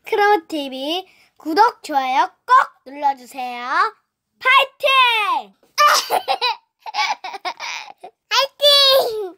크로우TV 구독, 좋아요 꼭 눌러주세요. 파이팅! 파이팅!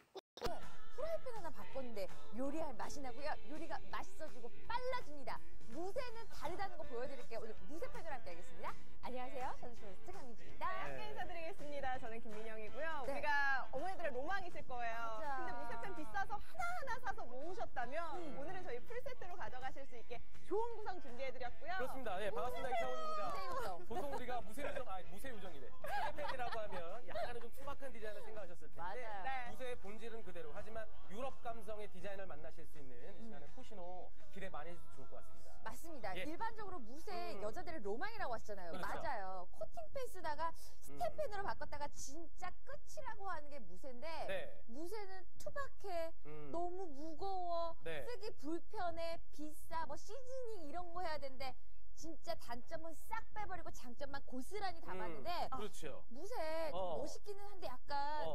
프라이팬 하나 바꿨는데 요리할 맛이 나고요. 요리가 맛있어지고 빨라집니다. 무쇠는 다르다는 거 보여드릴게요. 오늘 무쇠팬으로 함께 하겠습니다. 안녕하세요. 저는 조리스트 강민주입니다. 함께 인사드리겠습니다. 저는 김민영이고요. 네. 우리가 어머니들의 로망이실 거예요. 맞아. 근데 무쇠팬 비싸서 하나하나 사서 모으셨다면 오늘은 저희 풀세트로 가져가실 수 있게 좋은 구성 준비해드렸고요. 그렇습니다. 네, 반갑습니다. 이창훈입니다. 무쇠요정. 보통 우리가 무쇠요정이래. 무쇠팬이라고 하면 약간은 좀 투박한 디자인을 생각하셨을 텐데 맞아요. 네. 무쇠의 본질은 그대로 하지만 유럽 감성의 디자인을 만나실 수 있는 이 시간에 코시노 기대 많이 해주셔도 좋을 것 같습니다. 맞습니다. 예. 일반적으로 무쇠 여자들의 로망이라고 하시잖아요. 그렇죠. 맞아요. 코팅팬 쓰다가 스텐팬으로 바꿨다가 진짜 끝이라고 하는 게 무쇠인데 네. 무쇠는 투박해, 너무 무거워, 네. 쓰기 불편해, 비싸, 뭐 시즈닝 이런 거 해야 되는데 진짜 단점은 싹 빼버리고 장점만 고스란히 담았는데 그렇죠. 무쇠 좀 어. 멋있기는 한데 약간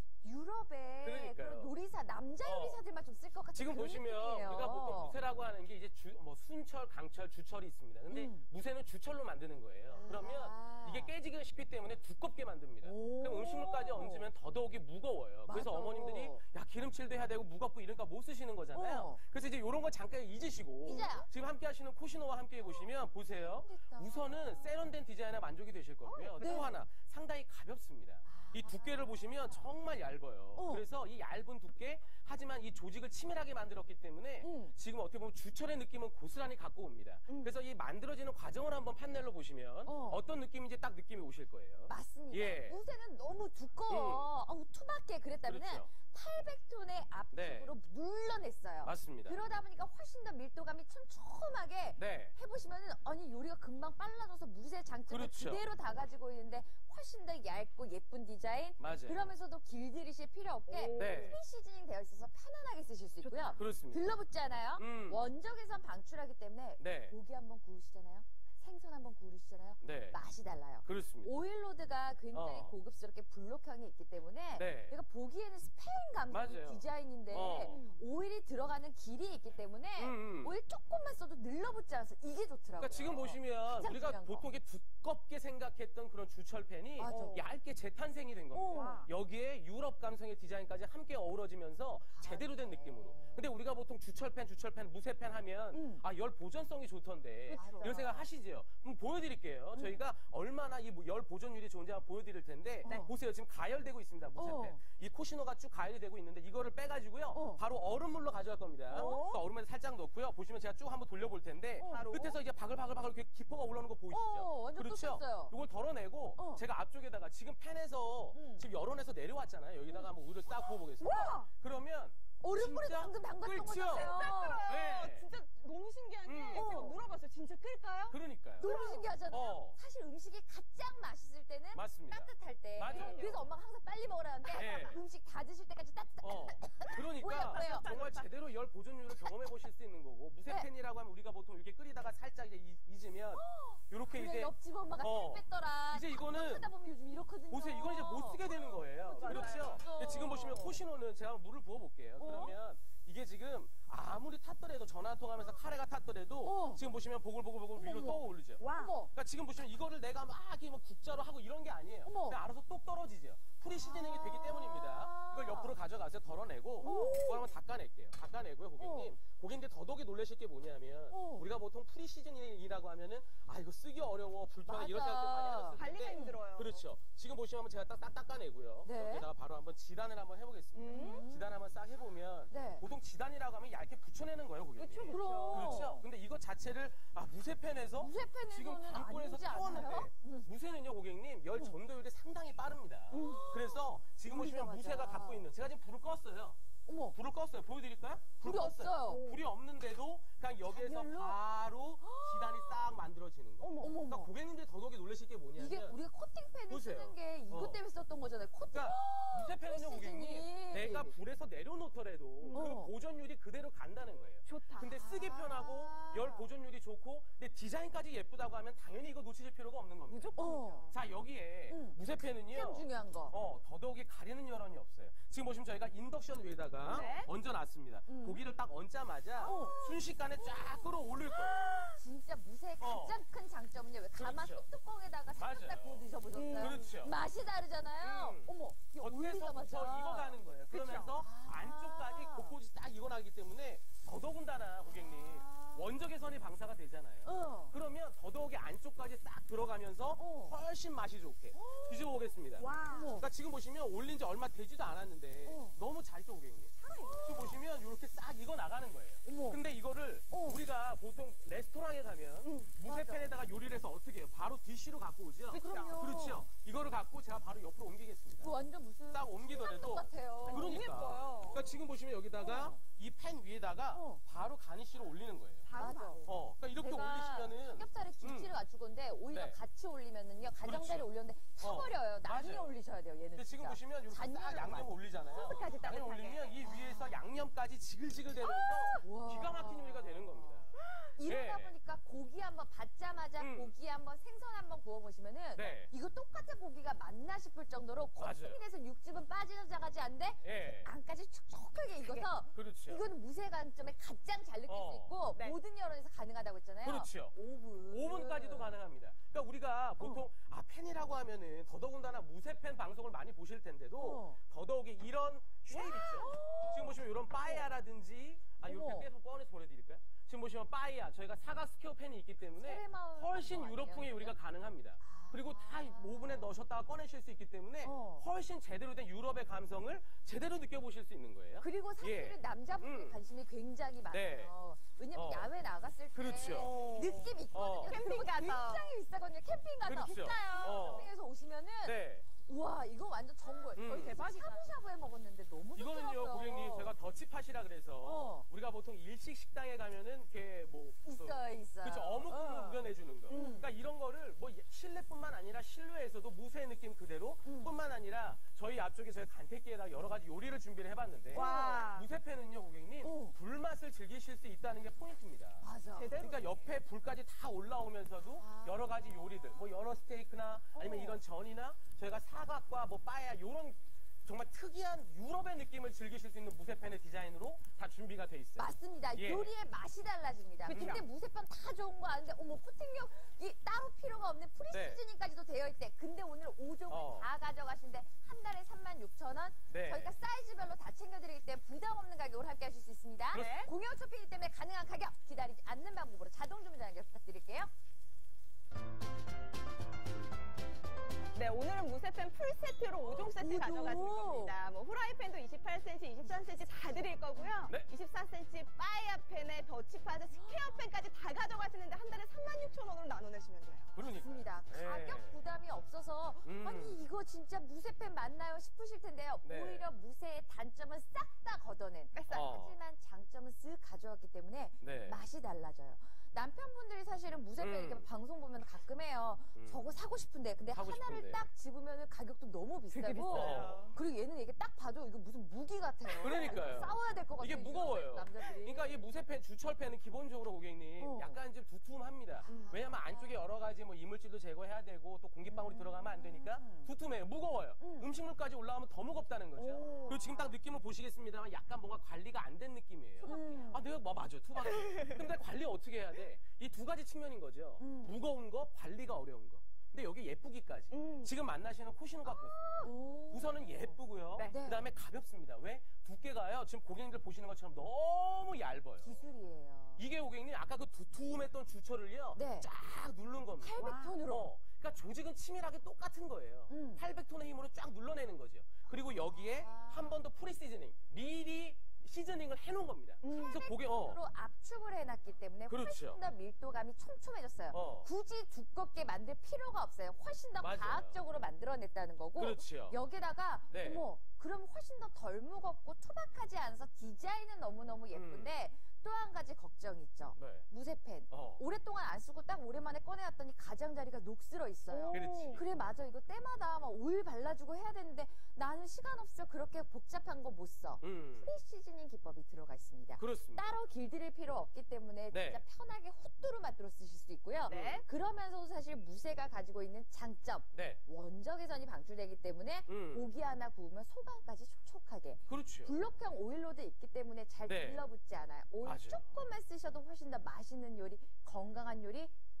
유럽의 그러니까요. 그런 요리사, 남자 요리사들만 좀 쓸 것 같은 지금 그런 보시면 느낌이에요. 우리가 보통 무쇠라고 하는 게 이제 순철, 강철, 주철이 있습니다. 근데 무쇠는 주철로 만드는 거예요. 그러면 이게 깨지기가 쉽기 때문에 두껍게 만듭니다. 그럼 음식물까지 얹으면 더더욱이 무거워요. 그래서 맞아. 어머님들이 야 기름칠도 해야 되고 무겁고 이러니까 못 쓰시는 거잖아요. 그래서 이제 이런 거 잠깐 잊으시고 잊어요. 지금 함께 하시는 코시노와 함께 보시면 보세요. 됐다. 우선은 세련된 디자인에 만족이 되실 거고요. 네. 또 하나 상당히 가볍습니다. 이 두께를 보시면 정말 얇아요. 그래서 이 얇은 두께 하지만 이 조직을 치밀하게 만들었기 때문에 지금 어떻게 보면 주철의 느낌은 고스란히 갖고 옵니다. 그래서 이 만들어지는 과정을 한번 판넬로 보시면 어떤 느낌인지 딱 느낌이 오실 거예요. 맞습니다. 예. 무쇠는 너무 두꺼워. 투박해. 그랬다면 그렇죠. 800톤의 압축으로 눌러냈어요. 맞습니다. 그러다 보니까 훨씬 더 밀도감이 촘촘하게 네. 해보시면은 아니 요리가 금방 빨라져서 무쇠 장점을 그렇죠. 그대로 다 가지고 있는데 훨씬 더 얇고 예쁜 디자인. 맞아요. 그러면서도 길들이실 필요 없게 네. 프리 시즈닝 되어 있어서 편안하게 쓰실 수 있고요. 그렇습니다. 들러붙지 않아요. 원적외선 방출하기 때문에 네. 고기 한번 구우시잖아요. 생선 한번 구우시잖아요. 네. 맛이 달라요. 그렇습니다. 오일로드가 굉장히 고급스럽게 블록형이 있기 때문에 네. 내가 보기에는 스페인 감성 맞아요. 디자인인데 오일이 들어가는 길이 있기 때문에 오일 조금만 써도 늘러붙지 않아서 이게 좋더라고요. 그러니까 지금 보시면 가장 우리가 중요한 거. 보통 이게 두껍게 생각했던 그런 주철팬이 맞아. 얇게 재탄생이 된 겁니다. 여기에 유럽 감성의 디자인까지 함께 어우러지면서 제대로 된 느낌으로. 근데 우리가 보통 주철팬, 무쇠팬 하면 열 보존성이 좋던데 그쵸. 이런 생각 하시죠? 보여드릴게요. 저희가 얼마나 이 열 보존율이 좋은지 한번 보여드릴 텐데 보세요. 지금 가열되고 있습니다. 무쇠팬. 이 코시노가 쭉 가열이 되고 있는데 이거를 빼가지고요. 바로 얼음물로 가져갈 겁니다. 그러니까 얼음에 살짝 넣고요. 보시면 제가 쭉 한번 돌려볼 텐데 끝에서 이제 바글바글 이렇게 기포가 올라오는 거 보이시죠? 완전 그렇죠? 떴어요. 이걸 덜어내고 제가 앞쪽에다가 지금 팬에서 지금 열원에서 내려왔잖아요. 여기다가 한번 우유를 싹 부어보겠습니다. 그러면 얼음물에 진짜 방금 담갔던 끓죠? 거잖아요. 네. 진짜 너무 신기한 게 제가 물어봤어요. 진짜 끌까요? 그러니까요. 너무 신기하잖아요. 사실 음식이 가장 맛있을 때는 맞습니다. 따뜻할 때. 맞아요. 그래서 엄마가 항상 빨리 먹으라는데 네. 음식 다 드실 때까지 그러니까 뭐예요? 정말 제대로 열 보존율을 경험해 보실 수 있는 거고 무쇠팬이라고 하면 우리가 보통 이렇게 끓이다가 살짝 이제 잊으면 이렇게 그래, 이제 옆집 엄마가 살 뺐더라. 이제 이거는 하다 보면 요즘 이렇거든요. 보세요. 이건 이제 못 쓰게 되는 거예요. 맞아요. 그렇죠? 근데 지금 보시면 코시노는 제가 물을 부어볼게요. 그러면 이게 지금 아무리 탔더라도 전화 한 통하면서 카레가 탔더라도 지금 보시면 보글보글 위로 떠 오르죠. 어머. 그러니까 지금 보시면 이거를 내가 막 이렇게 뭐 국자로 하고 이런 게 아니에요. 어머. 그냥 알아서 똑 떨어지죠. 프리 시즈닝이 되기 때문입니다. 이걸 옆으로 가져가서 덜어내고 이걸 한번 닦아낼게요. 닦아내고요, 고객님. 고객님들 더더욱이 놀라실 게 뭐냐면 우리가 보통 프리 시즈닝이라고 하면은 이거 쓰기 어려워, 불편해 이런 생각들 많이 하셨을 관리가 텐데 힘들어요. 그렇죠. 지금 보시면 제가 딱 닦아내고요. 네. 여기다가 바로 한번 지단을 한번 해보겠습니다. 지단 한번 싹 해보면 네. 보통 지단이라고 하면 얇게 붙여내는 거예요, 고객님. 그렇죠. 근데 이거 자체를 무쇠팬에서 지금 무쇠팬에서는 강골에서 아니지 태웠는데 않아요? 무쇠는요, 고객님 열 전도율이 상당히 빠릅니다. 그래서 지금 보시면 맞아. 무쇠가 갖고 있는 제가 지금 불을 껐어요. 어머. 불을 껐어요. 보여드릴까요? 불이 없어요. 불이 없는데도 그냥 여기에서 단열로? 바로 지단이 싹 만들어지는 거. 어머. 그러니까 고객님들이 더더욱이 놀라실 게 뭐냐면 이게 우리가 코팅팬을 보세요. 쓰는 게 이것 때문에 썼던 거잖아요. 코팅. 그러니까 무쇠팬은요, 고객님 시즈닝. 내가 불에서 내려놓더라도 그 보존율이 그대로 간다는 거예요. 좋다. 근데 쓰기 편하고 열 보존율이 좋고 근데 디자인까지 예쁘다고 하면 당연히 이거 놓치실 필요가 없는 겁니다. 자, 여기에 무쇠팬은요 가장 중요한 거. 더더욱이 가리는 여론이 없어요. 지금 보시면 저희가 인덕션 위에다가 네. 얹어놨습니다. 고기를 딱 얹자마자 순식간에 쫙 끌어올릴 거예요. 가마 그렇죠. 뚝뚜껑에다가 삼겹살 맞아요. 구워 드셔보셨어요? 그렇죠. 맛이 다르잖아요. 어머, 이거 겉에서부터 올리자마자. 익어가는 거예요. 그러면서 안쪽까지 곳곳이 딱 익어나기 때문에 더더군다나 고객님 원적 개선이 방사가 되잖아요. 그러면 더더욱이 안쪽까지 싹 들어가면서 훨씬 맛이 좋게 뒤집어 보겠습니다. 와. 그러니까 지금 보시면 올린 지 얼마 되지도 않았는데 너무 잘 익죠 고객님. 지금 보시면 이렇게 싹 익어 나가는 거예요. 어머. 근데 이거를 우리가 보통 레스토랑에 가면 무쇠팬에다가 요리를 해서 어떻게 해요? 바로 디쉬로 갖고 오죠? 그럼요. 그렇죠. 이거를 갖고 제가 바로 옆으로 옮기겠습니다. 이거 완전 무슨 딱 옮기더라도 같아요. 그러니까. 그러니까 지금 보시면 여기다가 이 팬 위에다가 바로 가니쉬로 올리는 거예요. 맞아. 그러니까 이렇게 제가 올리시면은 삼겹살에 김치를 갖춘 건데 오히려 네. 같이 올리면은요 가장자리 그렇죠. 올렸는데 타버려요. 나중에 맞아요. 올리셔야 돼요. 얘는 근데 지금 진짜. 보시면 이렇게 딱 잔여로 양념 맞아. 올리잖아요. 소스까지 양념 따뜻하게. 올리면 이 위에서 양념까지 지글지글 되면서 와. 기가 막힌 요리가 되는 겁니다. 이러다 네. 보니까 고기 한번 받자마자 고기 한번 생선 한번 구워 보시면은 네. 이거 똑같은 고기가 맞나 싶을 정도로 맞아요. 코팅이 돼서 육즙은 빠져나가지 않는데 예. 안까지 촉촉하게 익어서 그렇죠. 이거는 무쇠 관점에 가장 잘 느낄 수 있고 네. 모든 여론에서 가능하다고 했잖아요. 그렇죠. 오븐. 5분까지도 가능합니다. 그러니까 우리가 보통 팬이라고 하면은 더더군다나 무쇠팬 방송을 많이 보실 텐데도 더더욱이 이런 쉐입 있죠. 지금 보시면 이런 빠에야라든지 이렇게 어머. 빼서 꺼내서 보내드릴까요? 지금 보시면 빠에야 저희가 사각 스퀘어 팬이 있기 때문에 세레마을 훨씬 방송 유럽풍의 아니에요? 요리가 가능합니다. 그리고 다 오븐에 넣으셨다가 꺼내실 수 있기 때문에 훨씬 제대로 된 유럽의 감성을 제대로 느껴보실 수 있는 거예요. 그리고 사실은 예. 남자분들 관심이 굉장히 많아요. 네. 왜냐면 야외 나갔을 때 그렇죠. 느낌 있거든요. 캠핑 그리고 가서. 굉장히 비싸거든요. 캠핑 가서. 그렇죠. 비싸요. 캠핑에서 오시면은 네. 우와 이거 완전 정보예요. 저희 대박이다. 샤브샤브에 먹었는데 너무 이거는요, 좋더라고요. 고객님, 제가 더치팟이라 그래서 우리가 보통 일식 식당에 가면은 이렇게 뭐 있어요. 그렇죠. 어묵국을 우려내주는 거. 그러니까 이런 거를 뭐 실내뿐만 아니라 실내에서도 무쇠 느낌 그대로 뿐만 아니라 저희 앞쪽에 저희 간택기에다 여러 가지 요리를 준비를 해봤는데 와. 무쇠팬은요, 고객님, 불맛을 즐기실 수 있다는 게 포인트입니다. 맞아. 그러니까 옆에 불까지 다 올라오면서도 여러 가지 요리들, 뭐 여러 스테이크나 아니면 이런 전이나 저희가 사각과 뭐 빠야 이런 정말 특이한 유럽의 느낌을 즐기실 수 있는 무쇠팬의 디자인으로 다 준비가 돼 있어요. 맞습니다. 예. 요리의 맛이 달라집니다. 그쵸? 근데 무쇠빵 다 좋은 거 아는데 어머 코팅력 이 따로 필요가 없는 프리 네. 시즈닝까지도 되어 있대. 근데 오늘 5종을 다 가져가신데 한 달에 36,000원. 네. 저희가 사이즈별로 다 챙겨드리기 때문에 부담 없는 가격으로 함께 하실 수 있습니다. 그렇습니다. 공연 쇼핑이기 때문에 가능한 가격 기다리지 않는 방법으로 자동 주문 연결 부탁드릴게요. 네, 오늘은 무쇠팬 풀세트로 5종 세트 오종. 가져가시는 겁니다. 뭐 후라이팬도 28cm, 23cm 다 드릴 거고요. 네. 24cm 빠이야팬에 더치팟에 스퀘어팬까지 다 가져가시는데 한 달에 36,000원으로 나눠내시면 돼요. 그러니까. 맞습니다. 네. 가격 부담이 없어서 아니 이거 진짜 무쇠팬 맞나요 싶으실 텐데요. 네. 오히려 무쇠의 단점은 싹 다 걷어낸 하지만 장점은 쓱 가져왔기 때문에 네. 맛이 달라져요. 남편분들이 사실은 무쇠팬 이렇게 방송 보면 가끔 해요. 저거 사고 싶은데 근데 사고 하나를 싶은데. 딱 집으면 가격도 너무 비싸고 비싸요. 그리고 얘는 이게 딱 봐도 이거 무슨 무기 같아요. 그러니까요. 싸워야 될 것 같아요. 이게 무거워요. 남자들이. 그러니까 이 무쇠팬, 주철팬은 기본적으로 고객님 약간 좀 두툼합니다. 왜냐면 안쪽에 여러 가지 뭐 이물질도 제거해야 되고 또 공기방울이 들어가면 안 되니까 두툼해요. 무거워요. 음식물까지 올라가면 더 무겁다는 거죠. 그리고 지금 딱 느낌을 보시겠습니다만 약간 뭔가 관리가 안 된 느낌이에요. 내가 뭐 맞아, 투박해. 근데 관리 어떻게 해야 돼? 이 두 가지 측면인 거죠. 무거운 거, 관리가 어려운 거. 근데 여기 예쁘기까지. 지금 만나시는 코시노가 그렇습니다. 우선은 예쁘고요. 네. 그다음에 가볍습니다. 왜? 두께가요. 지금 고객님들 보시는 것처럼 너무 얇아요. 기술이에요. 이게 고객님 아까 그 두툼했던 주철을요. 네. 쫙 누른 겁니다. 800톤으로. 그러니까 조직은 치밀하게 똑같은 거예요. 800톤의 힘으로 쫙 눌러내는 거죠. 그리고 여기에 한 번 더 프리 시즈닝, 미리 시즈닝을 해놓은 겁니다. 그래서 고객 로 압축을 해놨기 때문에 그렇죠. 훨씬 더 밀도감이 촘촘해졌어요. 굳이 두껍게 만들 필요가 없어요. 훨씬 더 맞아요. 과학적으로 만들어냈다는 거고 그렇죠. 여기다가 네. 어머 그럼 훨씬 더 덜 무겁고 투박하지 않아서 디자인은 너무너무 예쁜데 또 한 가지 걱정이 있죠. 네. 무쇠팬. 오랫동안 안 쓰고 딱 오랜만에 꺼내왔더니 가장자리가 녹슬어 있어요. 그렇지. 그래 맞아 이거 때마다 막 오일 발라주고 해야 되는데 나는 시간 없어 그렇게 복잡한 거 못 써. 프리 시즈닝 기법이 들어가 있습니다. 그렇습니다. 따로 길들일 필요 없기 때문에 네. 진짜 편하게 후뚜루 만들어 쓰실 수 있고요. 네. 그러면서도 사실 무쇠가 가지고 있는 장점 네. 원적 개선이 방출되기 때문에 고기 하나 구우면 소감까지 촉촉하게 그렇죠. 블록형 오일로도 있기 때문에 잘 네. 들러붙지 않아요. 오일 맞아요. 조금만 쓰셔도 훨씬 더 맛있는 요리, 건강한 요리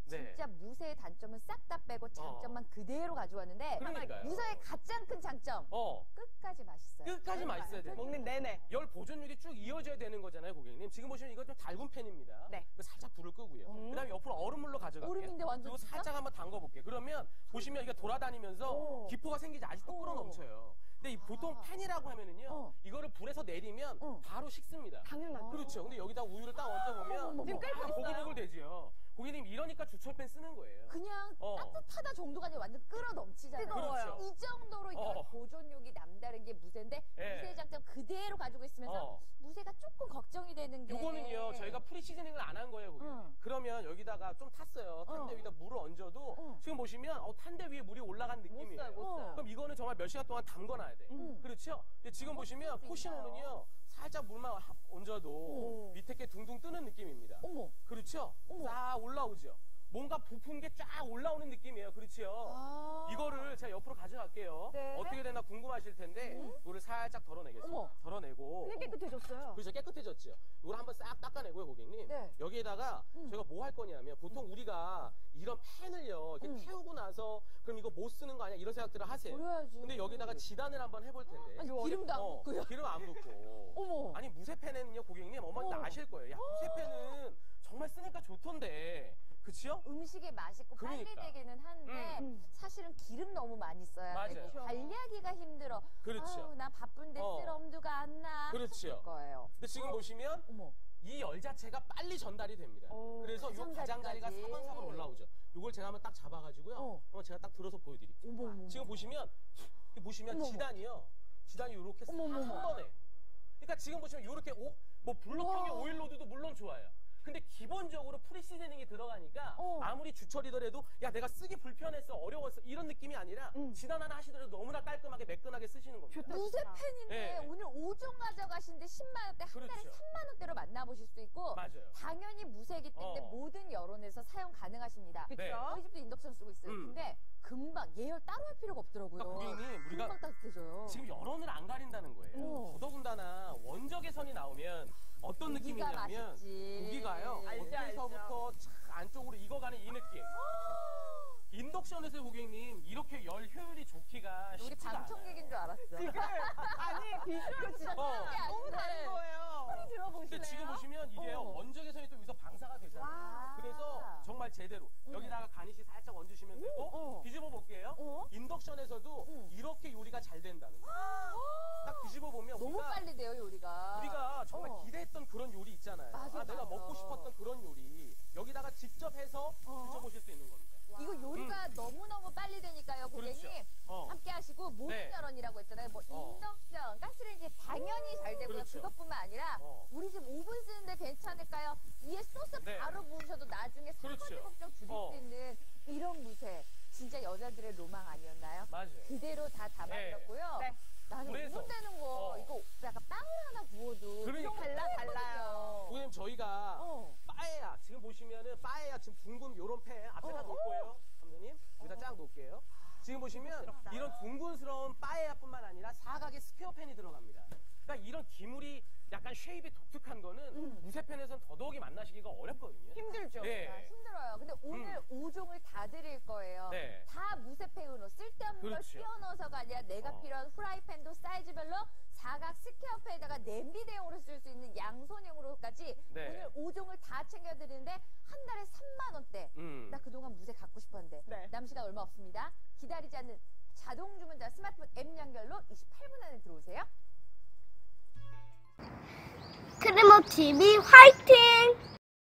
네. 진짜 무쇠의 단점은 싹 다 빼고 장점만 그대로 가져왔는데 그러니까요. 무쇠의 가장 큰 장점 끝까지 맛있어요. 끝까지 맛있어야 돼요. 먹는 내내. 열 보존율이 쭉 이어져야 되는 거잖아요, 고객님. 지금 보시면 이거 좀 달군 팬입니다. 네. 이거 살짝 불을 끄고요. 그다음에 옆으로 얼음물로 가져갈게요. 얼음인데 완전 그리고 진짜? 살짝 한번 담궈볼게요. 그러면 보시면 이게 돌아다니면서 기포가 생기지 아직도 끓어넘쳐요. 근데 이 보통 팬이라고 하면은요, 이거를 불에서 내리면 바로 식습니다. 당연하죠. 그렇죠. 근데 여기다 우유를 딱 얹어보면 지금 끓고 있어요. 보글보글 되지요. 고객님 이러니까 주철팬 쓰는 거예요. 그냥 따뜻하다 정도가 아니라 완전 끓어 넘치잖아요. 뜨거워요. 이 정도로 열 보존력이 남다른 게 무쇠인데 예. 무쇠의 장점 그대로 가지고 있으면서 무쇠가 조금 걱정이 되는 게 요거는요, 저희가 프리 시즈닝을 안 한 거예요, 고객님. 그러면 여기다가 좀 탔어요. 탄대 위에다 물을 얹어도 지금 보시면 탄대 위에 물이 올라간 느낌이에요. 못 써요. 그럼 이거는 정말 몇 시간 동안 담궈놔야 돼. 그렇죠? 근데 지금 보시면 코시노는요, 살짝 물만 얹어도 밑에 게 둥둥 뜨는 느낌입니다. 어머. 그렇죠? 어머. 싹 올라오죠? 뭔가 부푼 게 쫙 올라오는 느낌이에요. 그렇죠? 이거를 제가 옆으로 가져갈게요. 네. 어떻게 되나 궁금하실 텐데 이거를 살짝 덜어내겠습니다. 어머. 덜어내고 근데 깨끗해졌어요. 그렇죠. 깨끗해졌죠. 이걸 한번 싹 닦아내고요, 고객님. 네. 여기에다가 제가 뭐 할 거냐면 보통 우리가 이런 팬을요 이렇게 태우고 나서 그럼 이거 못 쓰는 거 아니야 이런 생각들을 하세요. 그래야지. 근데 여기다가 지단을 한번 해볼 텐데. 아니, 기름도 안 묻고요. 기름 안 묻고. 어머. 아니 무쇠팬에는요, 고객님 어머니 다 아실 거예요. 야, 무쇠팬은 정말 쓰니까 좋던데. 그치요? 음식이 맛있고 그러니까. 빨리 되기는 한데 사실은 기름 너무 많이 써야 맞아요. 되고 그렇죠. 관리하기가 힘들어. 그렇죠. 아유, 나 바쁜데 쓸 엄두가 안 나. 그렇죠. 하실 거예요. 근데 지금 보시면 어머. 이 열 자체가 빨리 전달이 됩니다. 그래서 이 가장자리가 가장자리까지. 사방사방 올라오죠. 이걸 제가 한번 딱 잡아가지고요. 제가 딱 들어서 보여드릴게요. 어머. 지금 보시면 지단이요. 지단이 이렇게 싹 한 번에. 그러니까 지금 보시면 이렇게 뭐 블록형의 오일로드도 물론 좋아요. 근데 기본적으로 프리시즈닝이 들어가니까 아무리 주철이더라도 야 내가 쓰기 불편했어 어려웠어 이런 느낌이 아니라 지단 하나 하시더라도 너무나 깔끔하게 매끈하게 쓰시는 겁니다. 무쇠 팬인데 네. 오늘 5종 가져가시는데 10만 원대 한 달에 그렇죠. 3만 원대로 만나보실 수 있고 맞아요. 당연히 무쇠이기 때문에 모든 여론에서 사용 가능하십니다. 그쵸? 저희 집도 인덕션 쓰고 있어요. 근데 금방 예열 따로 할 필요가 없더라고요. 그러니까 고객님 우리가 금방 따뜻해져요. 지금 여론을 안 가린다는 거예요. 더더군다나 원적 개선이 나오면 어떤 고기가 느낌이냐면 맛있지. 고기가요 알죠, 어깨서부터 착 안쪽으로 익어가는 이 느낌. 인덕션에서 고객님 이렇게 열 효율이 좋기가 우리 쉽지가 않아요. 방청객인 줄 알았어. 아니 비주얼 진짜 너무 다른 거예요. 소리 들어보실래요? 근데 지금 보시면 이게 원적 개선이 또 여기서 방사가 되잖아요. 그래서 정말 제대로 여기다가 가니쉬 살짝 얹으시면 되고 뒤집어 볼게요. 인덕션에서도 이렇게 요리가 잘 된다는 거예요. 딱 뒤집어 보면 너무 빨리 돼요 요리가. 우리가 정말 기대했던 그런 요리 있잖아요. 맞아, 내가 맞아. 먹고 싶었던 그런 요리 여기다가 직접 해서 드셔보실 수 있는 겁니다. 이거 요리가 너무너무 빨리 되니까요 고객님 그렇죠. 함께 하시고 모든 네. 여론이라고 했잖아요. 뭐 인덕션, 가스레인지 당연히 잘 되고요. 그렇죠. 그것뿐만 아니라 우리 집 오븐 쓰는데 괜찮을까요? 위에 소스 네. 바로 부으셔도 나중에 그렇죠. 설거지 걱정 줄일 수 있는 이런 무쇠 진짜 여자들의 로망 아니었나요? 맞아요. 그대로 다 담아드렸고요. 네. 나는 그래서, 오븐 되는 거 이거 약간 빵을 하나 구워도 그러니까. 달라요. 고객님 저희가 빠에야 지금 보시면은 빠에야 지금 둥근 요런 팬 앞에다 놓을 거예요. 감독님 여기다 쫙 놓을게요. 지금 보시면 이런 둥근스러운 빠에야뿐만 아니라 사각의 스퀘어 팬이 들어갑니다. 그러니까 이런 기물이 약간 쉐입이 독특한 거는 무쇠팬에서는 더더욱이 만나시기가 어렵거든요. 힘들죠. 네. 힘들어요. 근데 오늘 5종을 다 드릴 거예요. 네. 다 무쇠팬으로 쓸데없는 걸 그렇죠. 끼워 넣어서가 아니라 내가 필요한 후라이팬도 사이즈별로 사각 스퀘어팬에다가 냄비 대용으로 쓸 수 있는 양손용으로까지 네. 오늘 5종을 다 챙겨드리는데 한 달에 3만 원대. 나 그동안 무쇠 갖고 싶었는데 네. 남시간 얼마 없습니다. 기다리지 않는 자동 주문자 스마트폰 앱 연결로 28분 안에 들어오세요. 크리모 TV 화이팅!